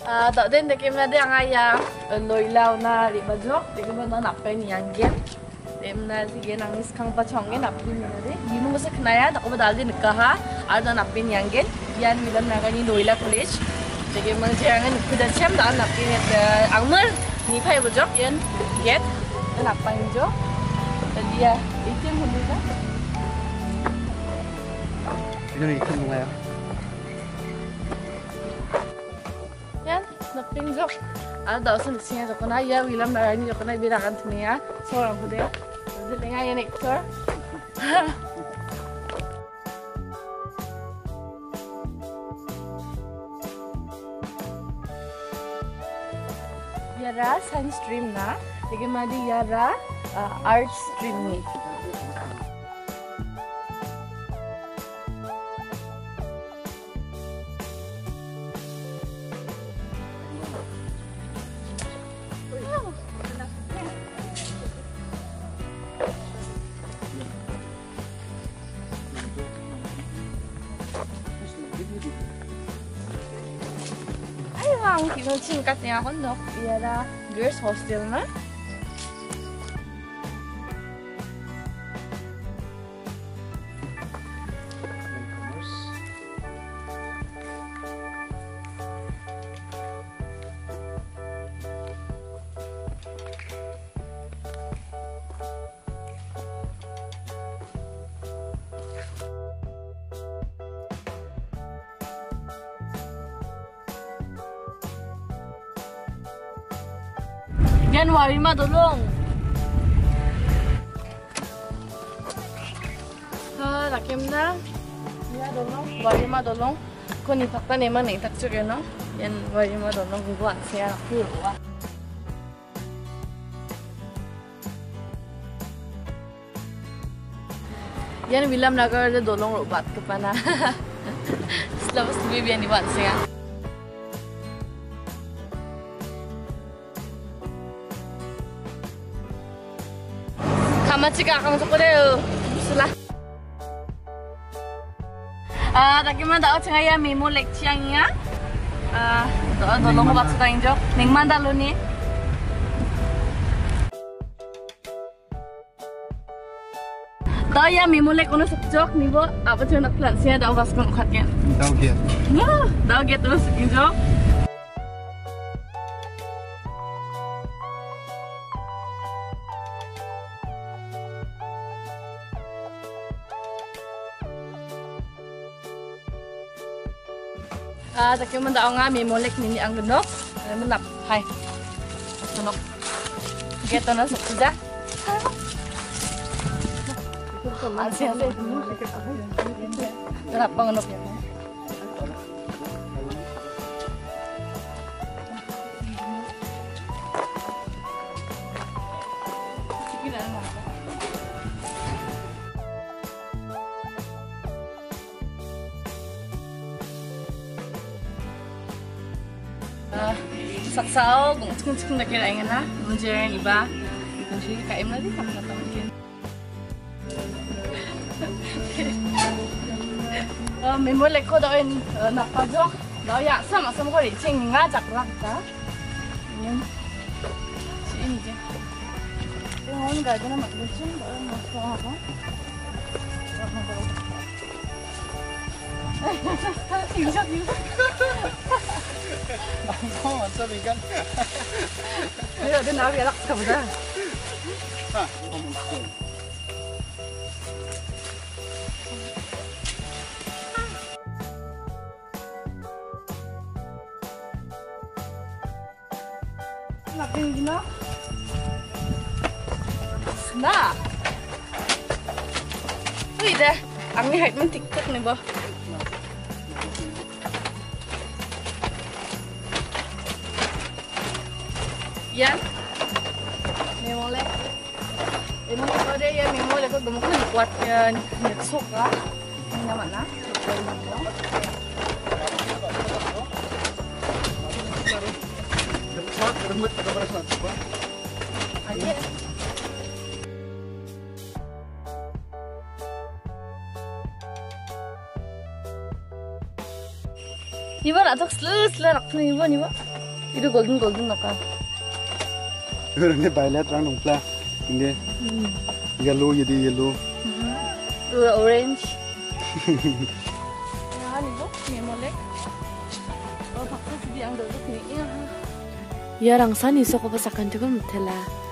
Dạo đến đây mà đi ăn ya lôi lao na đi bao giờ thì mà nó nạp cái nhang gen em na thì gen ang iskang pa chong gen nạp pin na đi đi mo sa knaya da ko ba daldi nikaha ar na nạp pin nhang gen yan milan na gani Loyola College thì mà jang an kuda chem da nạp pin ang mer ni phai bao giờ yan get nạp pin jo thì ya itim hundu da 이놈이 이쁜 건가요? Napin jok. Ada usun disini jok na ya William na ini jok na birakan sini ya. Seorang kuda. Jadi tengah ya nektar. Yara science stream na. Jadi madi yara art stream ni. Ang kinunsin niya ako no, yara girls hostel na. Yan Warima Dolong. Rakim na. Ya Dolong. Warima Dolong. Kung itakta naman na itakchuk yun, no? Yan Warima Dolong. Guguan siya nakuro. Yan William Nagar de Dolong Robat ka pa na. Slavos Bibian iwan siya. Kamachika kamu sekolah, sulah. Takiman dah cakap ya memo lekciangnya. Dolong buat sudah injok. Neng mana lu ni? Dah ya memo lek kono sekjok ni bo. Apa tu nak plansia dah was kono katnya. Dah get. Ya, dah get terus injok. Tapi man daw nga may molek nini ang gunok. Manap, hay. Gunok. Geto na sa pizza. Ansiya sa Ganap pang gunok yan. Sige na naman. Saksao, kung cikung nak kira ingin lah, menjadi iba, ikut sih KM lagi kamu kata mungkin. Memang lekko dah in nak pajok, dah ya sama kau licin ngajak lah kita. Ini, si ini je. Orang gak ada nak licin, nak apa? Injak. Oh, mantap ikan. Ayo, dia nak biar kamu dah. Nak yang gimana? Nah. Wih dah, ang ni height man TikTok ni ba? Yan. Memole. Memole ko deh ya, memole ko gemuk kan kuat ya nyesuk lah. Ini mana? Aja. Ibu nak tok selu nak pun ibu. Itu golden naka. Ini violet rang nongpla. Ini yellow jadi yellow. Itu orange. Ya, ini tuh, ini molek. Oh, bakal sedih yang dulu ini. Ya, rangsan iso ko pasakan juga mutela.